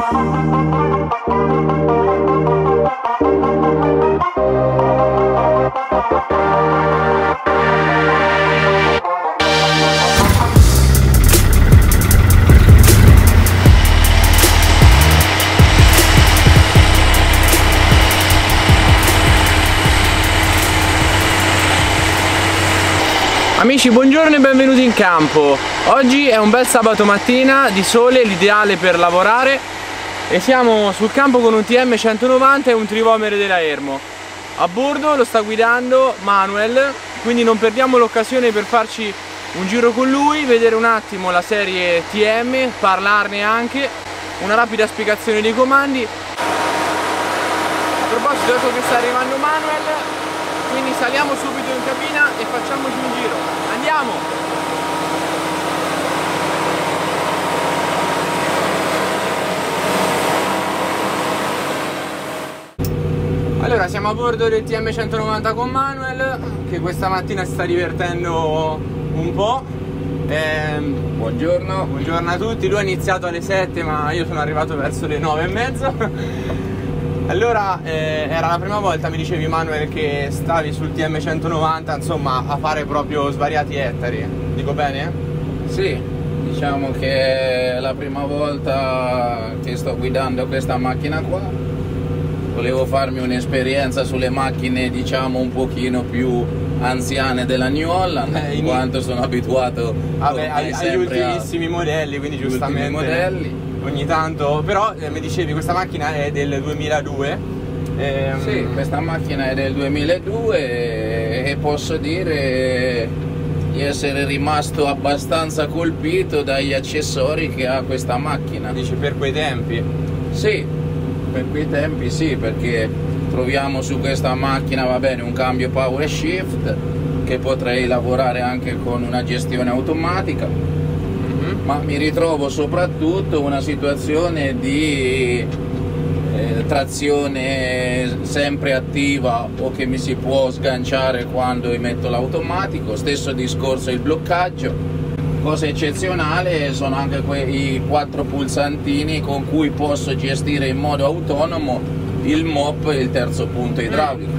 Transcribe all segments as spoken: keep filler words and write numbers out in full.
Amici, buongiorno e benvenuti in campo. Oggi è un bel sabato mattina di sole, l'ideale per lavorare, e siamo sul campo con un T M centonovanta e un trivomere della Ermo. A bordo lo sta guidando Manuel, quindi non perdiamo l'occasione per farci un giro con lui, vedere un attimo la serie T M, parlarne anche, una rapida spiegazione dei comandi. A proposito, ecco che sta arrivando Manuel. Quindi saliamo subito in cabina e facciamoci un giro. Andiamo! Allora, siamo a bordo del T M centonovanta con Manuel, che questa mattina si sta divertendo un po'. Eh, buongiorno. Buongiorno a tutti. Lui ha iniziato alle sette, ma io sono arrivato verso le nove e mezza. Allora, eh, era la prima volta, mi dicevi Manuel, che stavi sul T M centonovanta, insomma, a fare proprio svariati ettari, dico bene? Sì, diciamo che è la prima volta che sto guidando questa macchina qua. Volevo farmi un'esperienza sulle macchine, diciamo, un pochino più anziane della New Holland, eh, in quanto sono abituato Vabbè, ai, agli ultimissimi modelli, quindi giustamente modelli. Ogni tanto, però eh, mi dicevi questa macchina è del duemiladue. Ehm... Sì, questa macchina è del duemiladue e posso dire di essere rimasto abbastanza colpito dagli accessori che ha questa macchina. Dici per quei tempi? Sì, per quei tempi sì, perché troviamo su questa macchina, va bene, un cambio power shift, che potrei lavorare anche con una gestione automatica. Ma mi ritrovo soprattutto una situazione di eh, trazione sempre attiva o che mi si può sganciare quando metto l'automatico, stesso discorso il bloccaggio. Cosa eccezionale sono anche quei quattro pulsantini con cui posso gestire in modo autonomo il mop e il terzo punto idraulico.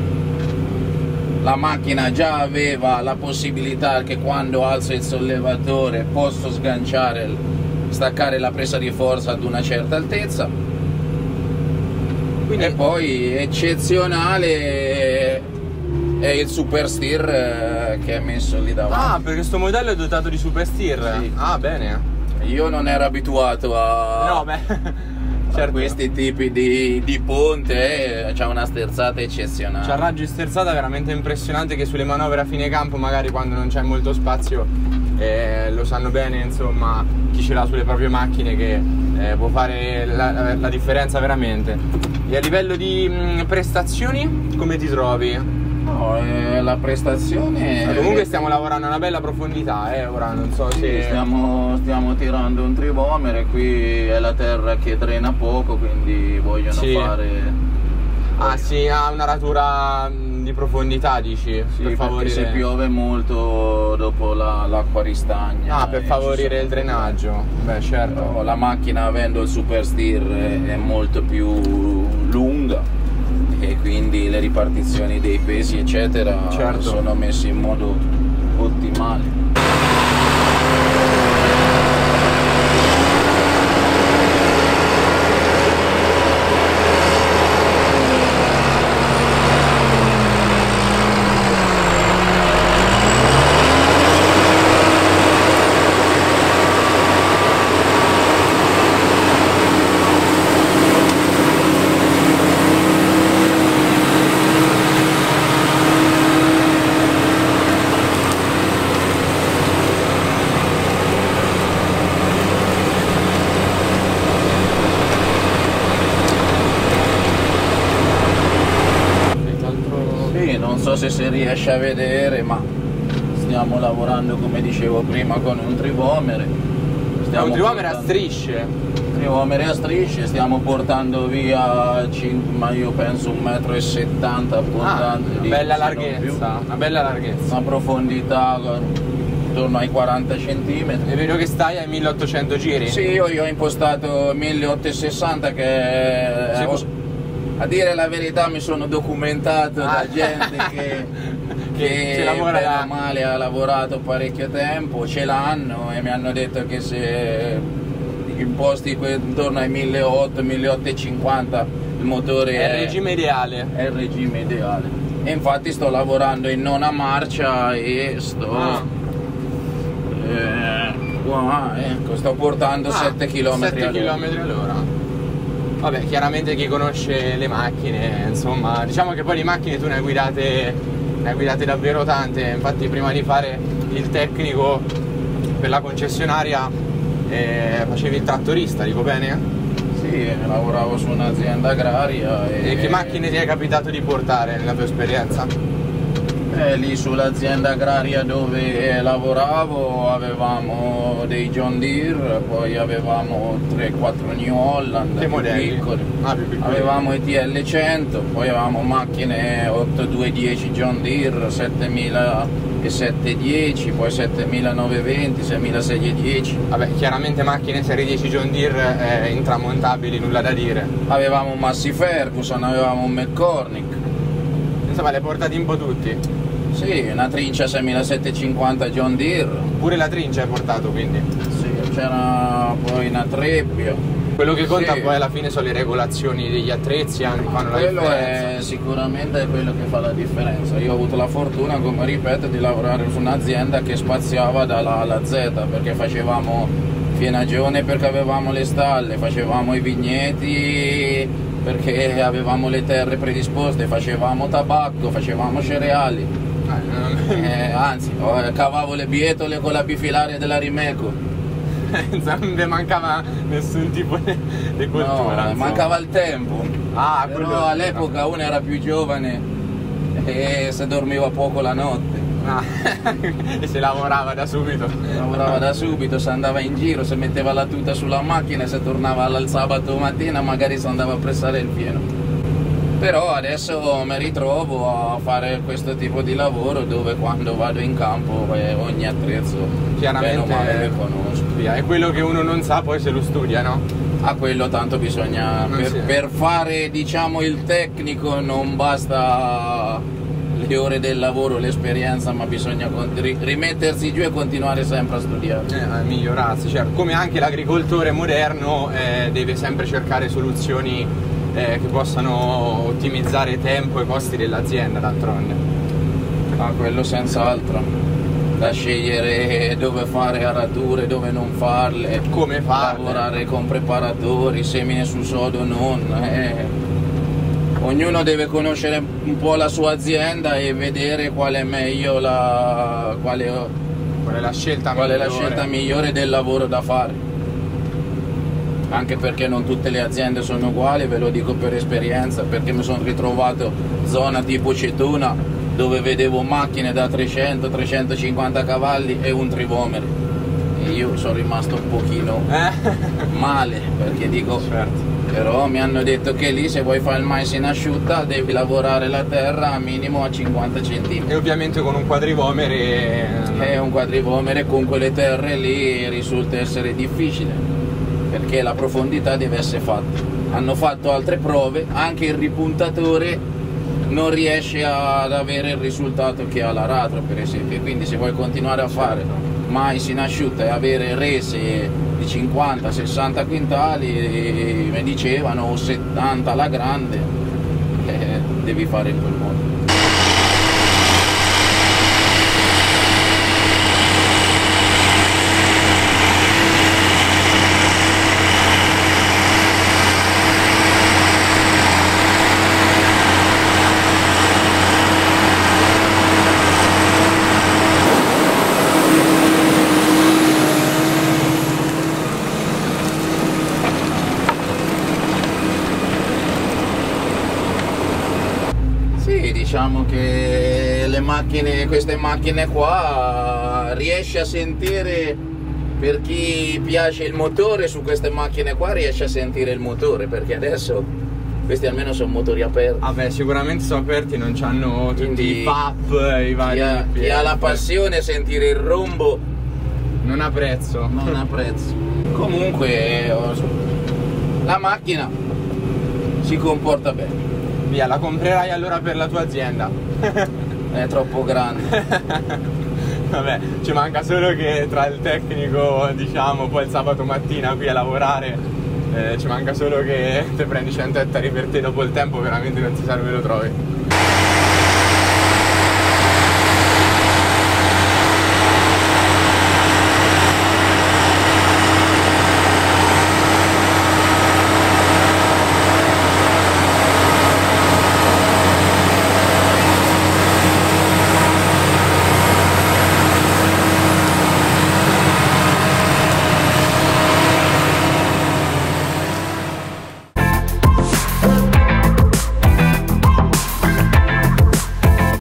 La macchina già aveva la possibilità che quando alzo il sollevatore posso sganciare, staccare la presa di forza ad una certa altezza. Quindi... E poi eccezionale è il super steer che è messo lì davanti. Ah, perché questo modello è dotato di super steer? Sì. Ah, bene. Io non ero abituato a... No, beh... Certo. Questi tipi di, di ponte, eh, c'ha una sterzata eccezionale. C'ha raggi sterzata veramente impressionante, che sulle manovre a fine campo, magari quando non c'è molto spazio, eh, lo sanno bene, insomma, chi ce l'ha sulle proprie macchine, che eh, può fare la, la differenza veramente. E a livello di mh, prestazioni, come ti trovi? No, eh, la prestazione... Ma comunque stiamo lavorando a una bella profondità, eh, ora non so sì, se... Stiamo, stiamo tirando un trivomere, qui è la terra che drena poco, quindi vogliono sì. fare... Ah sì, ha una ratura di profondità, dici? Sì, per favorire... se piove molto dopo l'acqua la, ristagna. Ah, per favorire il drenaggio. Beh, certo. Però la macchina, avendo il super steer, è, è molto più lunga, e quindi le ripartizioni dei pesi eccetera, certo, sono messe in modo ottimale. So se si riesce a vedere, ma stiamo lavorando, come dicevo prima, con un trivomere. Stiamo un trivomere a strisce. Trivomere a strisce, stiamo portando via, ma io penso un metro e settanta abbondante. Ah, una bella larghezza, una bella larghezza. Una profondità intorno ai quaranta centimetri. E vedo che stai ai milleottocento giri? Sì, io, io ho impostato milleottocentosessanta che sì, ho, a dire la verità mi sono documentato ah. da gente che, che, che lavora bene o male ha lavorato parecchio tempo, ce l'hanno e mi hanno detto che se imposti intorno ai milleottocento milleottocentocinquanta il motore è il regime ideale. È il regime ideale. E infatti sto lavorando in nona marcia e sto ah. eh, wow, ecco, sto portando ah, sette chilometri all'ora. Vabbè, chiaramente chi conosce le macchine, insomma, diciamo che poi di macchine tu ne hai guidate, ne hai guidate davvero tante. Infatti prima di fare il tecnico per la concessionaria eh, facevi il trattorista, dico bene? Sì, lavoravo su un'azienda agraria. E... e che macchine ti è capitato di portare nella tua esperienza? Eh, lì sull'azienda agraria dove lavoravo avevamo dei John Deere, poi avevamo tre quattro New Holland, che più modelli? piccoli. Ah, più piccoli. Avevamo i T L cento, poi avevamo macchine ottomiladuecentodieci John Deere, settemilasettecentodieci, poi settemilanovecentoventi, seimilaseicentodieci. Vabbè, chiaramente macchine serie dieci John Deere eh, intramontabili, nulla da dire. Avevamo un Massey Ferguson, avevamo un McCormick. Insomma, le portate un po' tutti. Sì, una trincia seimilasettecentocinquanta John Deere. Pure la trincia hai portato, quindi? Sì, c'era poi una Trebbio. Quello che conta sì. poi alla fine sono le regolazioni degli attrezzi, anche fanno quello la differenza. È sicuramente quello che fa la differenza. Io ho avuto la fortuna, come ripeto, di lavorare su un'azienda che spaziava dalla A alla Z, perché facevamo fienagione perché avevamo le stalle, facevamo i vigneti perché avevamo le terre predisposte, facevamo tabacco, facevamo cereali. Eh, anzi, cavavo le bietole con la bifilare della Rimeco. Non mi mancava nessun tipo di cultura. No, mancava il tempo. Ah, però quello... all'epoca uno era più giovane e si dormiva poco la notte. Ah, e si lavorava da subito. Lavorava da subito, si andava in giro, si metteva la tuta sulla macchina e si tornava al sabato mattina, magari si andava a pressare il pieno. Però adesso mi ritrovo a fare questo tipo di lavoro dove quando vado in campo eh, ogni attrezzo chiaramente bene o male lo conosco. È quello che uno non sa, poi se lo studia, no? A quello tanto bisogna, per, sì. per fare diciamo il tecnico non basta le ore del lavoro, l'esperienza, ma bisogna rimettersi giù e continuare sempre a studiare. Eh, a migliorarsi, certo. Come anche l'agricoltore moderno eh, deve sempre cercare soluzioni Eh, che possano ottimizzare tempo e costi dell'azienda, d'altronde. Ah, quello senz'altro. Da scegliere dove fare arature, dove non farle, come farle, lavorare con preparatori, semine su sodo non. Eh. Ognuno deve conoscere un po' la sua azienda e vedere qual è meglio la, quale, qual è la scelta qual migliore. è la scelta migliore del lavoro da fare. Anche perché non tutte le aziende sono uguali, ve lo dico per esperienza, perché mi sono ritrovato zona tipo Cetuna dove vedevo macchine da trecento trecentocinquanta cavalli e un trivomere e io sono rimasto un pochino eh? male, perché dico certo. Però mi hanno detto che lì se vuoi fare il mais in asciutta devi lavorare la terra a minimo a cinquanta centimetri. E ovviamente con un quadrivomere e un quadrivomere con quelle terre lì risulta essere difficile, perché la profondità deve essere fatta. Hanno fatto altre prove, anche il ripuntatore non riesce ad avere il risultato che ha l'aratro, per esempio, quindi se vuoi continuare a fare mais in asciutta e avere rese di cinquanta sessanta quintali, mi dicevano, o settanta alla grande, eh, devi fare in quel modo. Diciamo che le macchine, queste macchine qua, riesce a sentire, per chi piace il motore, su queste macchine qua riesce a sentire il motore, perché adesso Questi almeno sono motori aperti. Vabbè, sicuramente sono aperti, non c'hanno tutti Quindi i F A P, i vari chi ha, chi ha la P F. passione sentire il rombo Non ha prezzo. non ha prezzo. Comunque la macchina si comporta bene. Via, la comprerai allora per la tua azienda. È troppo grande. Vabbè, ci manca solo che tra il tecnico, diciamo, poi il sabato mattina qui a lavorare, eh, ci manca solo che te prendi cento ettari per te, dopo il tempo veramente non si sa dove lo trovi.